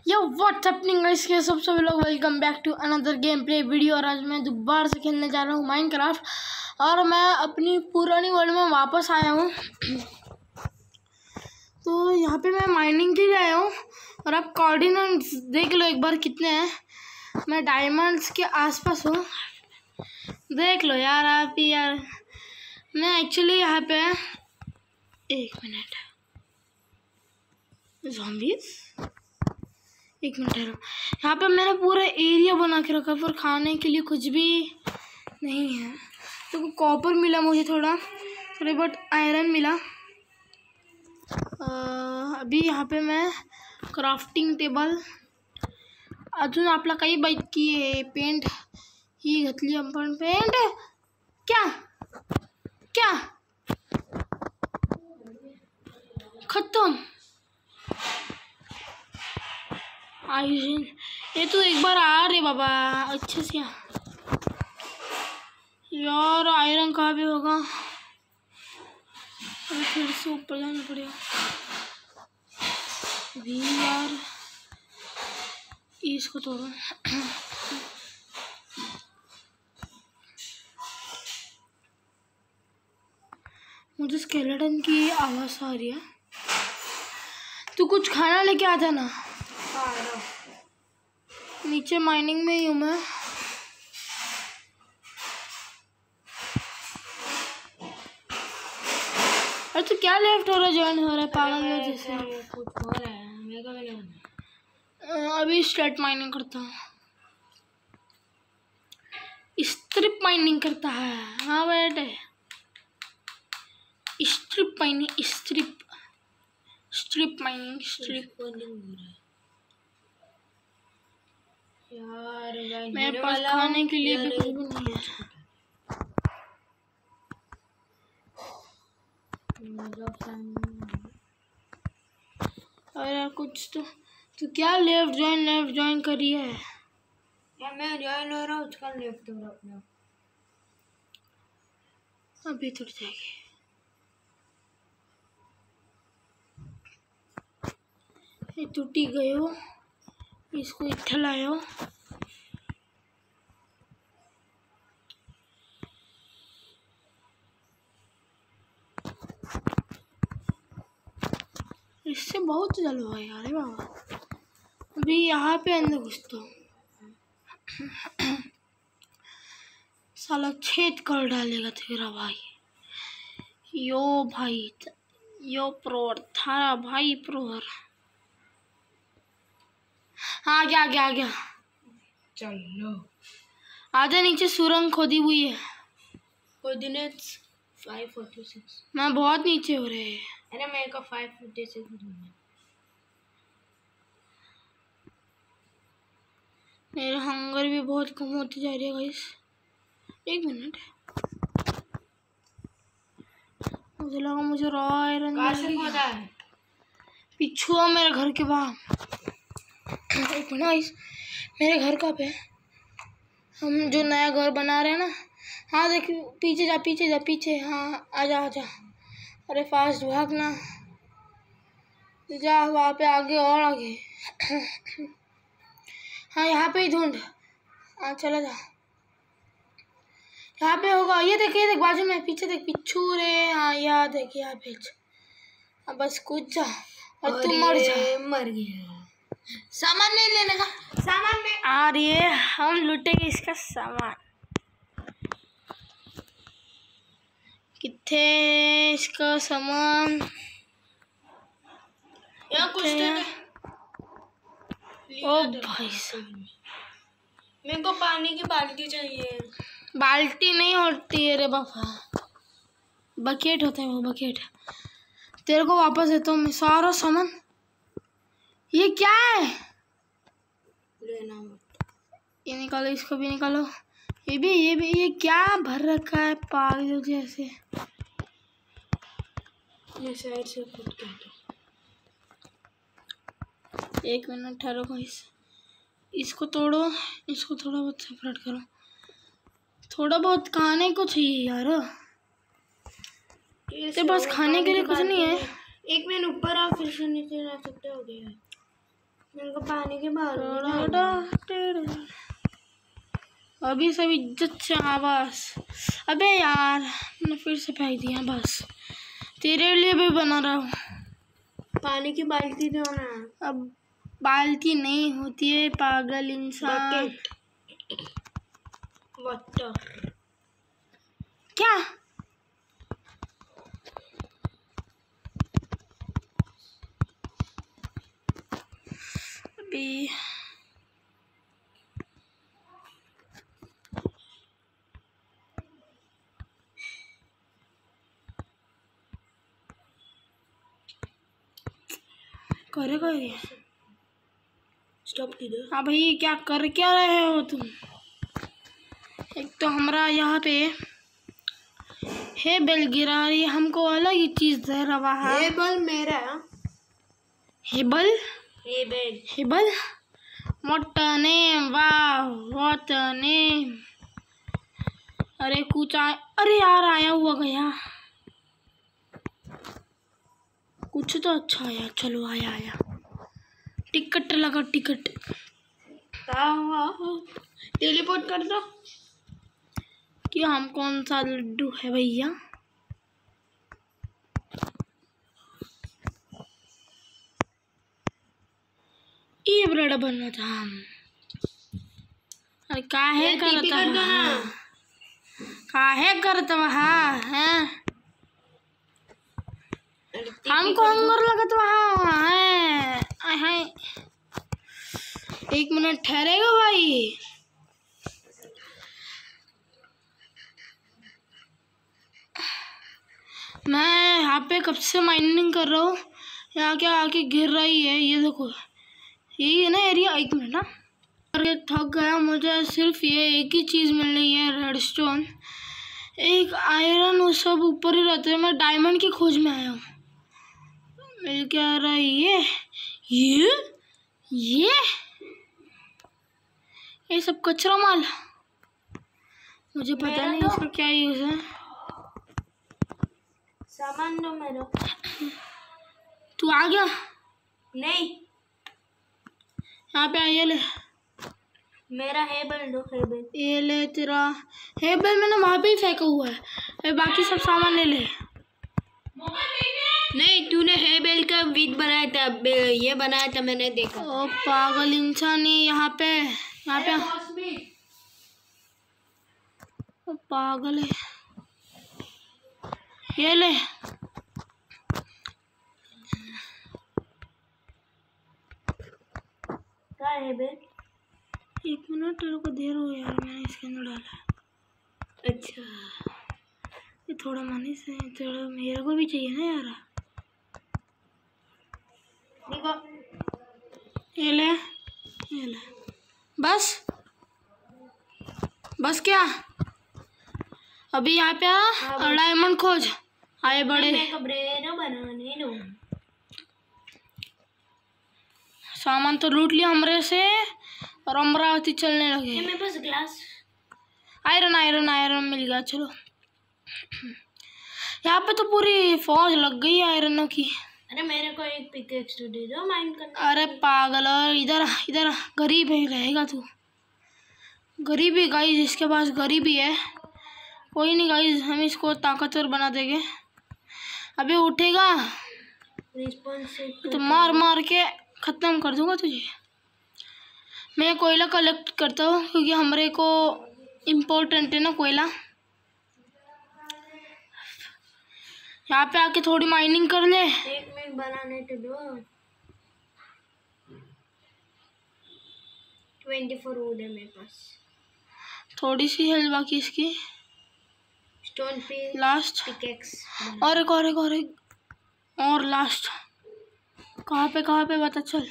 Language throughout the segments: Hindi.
यो व्हाट्स हैपनिंग गाइस, के सब सभी लोग welcome back to another gameplay video. और आज मैं दोबारा से खेलने जा रहा हूँ माइनक्राफ्ट और मैं अपनी पुरानी वर्ल्ड में वापस आया हूँ। तो यहाँ पे मैं माइनिंग के लिए आया हूँ और आप कोऑर्डिनेट्स देख लो एक बार कितने हैं। मैं डायमंड्स के आसपास हूँ, देख लो यार आप ही यार। मैं एक्चुअली यहाँ पे एक मिनट ज़ॉम्बीज़ एक मिनट ठहरो। यहाँ पे मैंने पूरा एरिया बना के रखा पर खाने के लिए कुछ भी नहीं है। तो कॉपर मिला मुझे, थोड़े बहुत आयरन मिला। अभी यहाँ पे मैं क्राफ्टिंग टेबल अजून आपला काही बाईक की पेंट ही घातली आपण। पेंट क्या क्या खत्म। आयरन ये तो एक बार आ रे बाबा अच्छे से यार। आयरन कहाँ पे होगा, फिर से ऊपर जाना पड़ेगा अभी यार। इसको तोड़ो। मुझे स्केलेटन की आवाज़ आ रही है। तू कुछ खाना लेके आ जाना। नीचे माइनिंग में ही हूँ मैं। अरे तो क्या लेफ्ट हो रहा है, ज्वाइन हो रहा है पागल में जैसे। कुछ हो रहा है मेरे को। अभी स्ट्रेट माइनिंग करता हूँ, स्ट्रिप माइनिंग करता है। हाँ बेटे strip mining, strip mining, strip यार। मेरे पास खाने के लिए भी कुछ भी नहीं है। और यार कुछ तो क्या लेफ्ट ज्वाइन करी है यार। मैं ज्वाइन हो रहा हूँ, उसका लेफ्ट हो रहा अपना। अभी टूट जाएगी। ये टूटी गयो, इसको इत्थे लायो। इससे बहुत जलवा है यार बाबा। अभी यहाँ पे अंदर घुसता हूँ, साला छेद कर डालेगा तेरा भाई। यो भाई यो प्रोर थारा भाई प्रोर। हाँ आ गया। चलो आजा, नीचे सुरंग खोदी हुई है। कोऑर्डिनेट्स 546। मैं बहुत नीचे हो रहे हैं। अरे मेरे को 556 मेरा हंगर भी बहुत कम होती जा रही है गाइस। एक मिनट, मुझे लगा मुझे रॉ आयरन है। पीछू मेरे घर के बाहर। एक मिनट गाइस, मेरे घर का पे हम जो नया घर बना रहे हैं ना। हाँ देख, पीछे जा। हाँ आजा। अरे फास्ट भागना, जा वहाँ पे आगे और आगे। हाँ यहाँ पे ही ढूंढ। हाँ चला जा, यहाँ पे होगा। ये देख बाजू में, पीछे देख पिछू रे। हाँ यहाँ देख, यहाँ पे। अब बस कूद जा और तू मर गया। सामान नहीं लेने का, सामान में आ रही है, हम लूटेंगे इसका सामान। किथे इसका सामान यहाँ कुछ ओ भाई मेरे को पानी की बाल्टी चाहिए। बाल्टी नहीं होती है रे बाबा, बकेट होता है वो बकेट। तेरे को वापस देता हूँ मैं सारा सामान। ये क्या है, लेना मत। ये निकालो, इसको भी निकालो। ये भी ये क्या भर रखा है पागल जैसे। ये साइड से फुट गया। एक मिनट ठहरो गाइस, इसको तोड़ो, इसको थोड़ा बहुत सेपरेट करो। थोड़ा बहुत खाने को चाहिए यार। तेरे पास खाने के लिए कुछ नहीं है। एक मिनट ऊपर आओ, फिर से नीचे जा सकते हो। गया मेरे को पानी के बाहर अभी सब इज्जत से बस। अबे यार मैंने फिर से फेंक दिया। बस तेरे लिए भी बना रहा हूँ। पानी की बाल्टी दो ना। अब बाल्टी नहीं होती है पागल इंसान। वाटर क्या? अभी करेगा ये। स्टॉप कीजिए। हाँ भाई क्या कर क्या रहे हो तुम? एक तो हमारा यहाँ पे है बेल गिरा रही, हमको अलग ही चीज दे रहा है। हेबल मेरा हेबल हेबल हेबल व्हाट नेम, वाह व्हाट नेम। अरे कुछ अरे यार आया हुआ गया। कुछ तो अच्छा आया। चलो आया आया। टिकट लगा टिकट। टेलीपोर्ट कर दो। कि हम कौन सा लड्डू है भैया? ये ब्रेड बनना था हम। अरे काहे करता है? काहे करता है? हमको हंगर लगत है। 1 मिनट ठहरेगा भाई। मैं यहाँ पे कब से माइनिंग कर रहा हूँ। यहाँ क्या आके गिर रही है ये देखो। यही है ना एरिया। 1 मिनट ना। अरे थक गया। मुझे सिर्फ ये एक ही चीज़ मिल रही है, रेडस्टोन, एक आयरन। वो सब ऊपर ही रहते हैं। मैं डायमंड की खोज में आया हूँ। मिल क्या रहा है ये सब कचरा माल। मुझे पता नहीं इसका क्या यूज है। सामान दो मेरा। तू आ गया? नहीं यहाँ पे आइए। ले मेरा हेबल दो। हेबल ये ले तेरा हेबल। मैंने वहाँ पे ही फेंका हुआ है। बाकी सब सामान ले ले। नहीं तूने हेबल का वीट बनाया था। ये बनाया था मैंने देखा। ओ पागल इंसान। यहाँ पे ओ पागल है। ये ले। क्या है बे? 1 मिनट तेरे को देर हो यार। मैंने इसके अंदर डाला। अच्छा ये थोड़ा मनी से थोड़ा मेरे को भी चाहिए ना यार। देखो ये ले बस क्या? अभी यहाँ पे डायमंड खोज। आए बड़े बनाने दो। सामान तो लूट लिया हमरे से और अमरावती चलने लगे। मेरे पास ग्लास आयरन मिल गया। चलो यहाँ पे तो पूरी फौज लग गई है आयरनों की। अरे मेरे को एक पिकेक्स दे दो माइन करने। अरे पागल इधर गरीब है रहेगा तू। गरीबी गाइस, इसके पास गरीबी है। कोई नहीं गाइस, हम इसको ताकतवर बना देंगे। अभी उठेगा तो मार के खत्म कर दूंगा तुझे। मैं कोयला कलेक्ट करता हूँ क्योंकि हमारे को इम्पोर्टेंट है ना कोयला। यहाँ पे आके थोड़ी माइनिंग कर ले। 1 मिनट बनाने तो दो। 24 वुड है मेरे पास। थोड़ी सी हेल्थ बाकी इसकी। स्टोन पे लास्ट पिकेक्स और एक और लास्ट। कहाँ पे बता चल।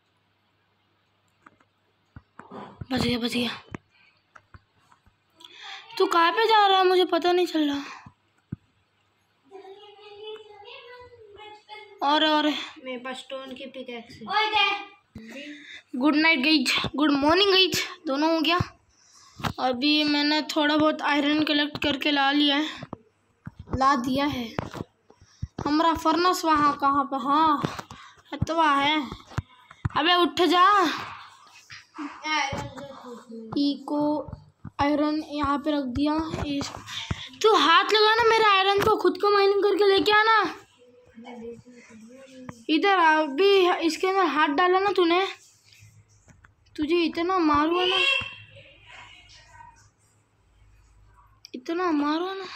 बच गया। तू कहाँ पे जा रहा है मुझे पता नहीं चल रहा। और मेरे पास स्टोन की पिकेक्स है। Good night guys, good morning guys, दोनों हो गया। अभी मैंने थोड़ा बहुत आयरन कलेक्ट करके ला दिया है। हमारा फर्नेस वहाँ कहाँ पे? हाँ तो वहाँ है। अबे उठ जा। इको आयरन यहाँ पे रख दिया। तू हाथ लगा ना मेरे आयरन को, खुद को माइनिंग करके लेके आना। इधर अभी इसके अंदर हाथ डाला ना तूने, तुझे इतना मारूंगा ना, इतना मारो ना।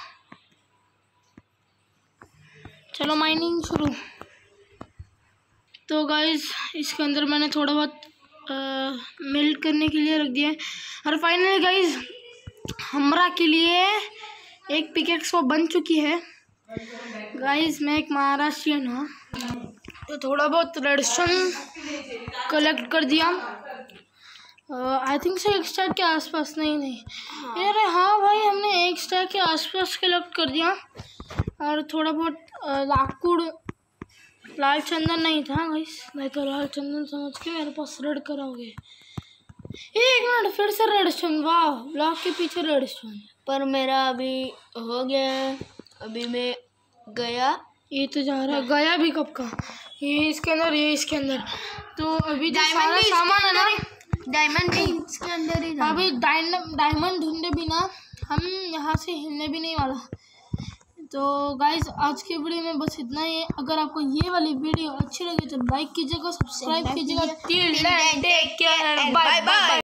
चलो माइनिंग शुरू। तो गाइस इसके अंदर मैंने थोड़ा बहुत मेल्ट करने के लिए रख दिया है। और फाइनली गाइस हमरा के लिए एक पिकेक्स वो बन चुकी है। गाइस मैं एक महाराष्ट्रियन हूँ, तो थोड़ा बहुत रेडस्टोन कलेक्ट कर दिया। आई थिंक से 1 स्टैक के आसपास, नहीं अरे हाँ भाई, हमने 1 स्टैक के आसपास कलेक्ट कर दिया। और थोड़ा बहुत लाकुड़, लाल चंदन नहीं था गाइस, नहीं तो लाल चंदन समझ के मेरे पास रेड कराओगे। 1 मिनट, फिर से रेडस्टोन। वाह, ब्लॉक के पीछे रेडस्टोन। पर मेरा अभी हो गया, अभी मैं गया। ये तो जा रहा है, गया भी कब का। ये इसके अंदर, ये इसके अंदर। तो अभी सारा सामान है ना, डायमंड भी इसके अंदर ही था। अभी डायमंड ढूंढे बिना हम यहाँ से हिलने भी नहीं वाला। तो गाइज आज के वीडियो में बस इतना ही है। अगर आपको ये वाली वीडियो अच्छी लगी तो लाइक कीजिएगा, सब्सक्राइब कीजिएगा। Take care, bye bye.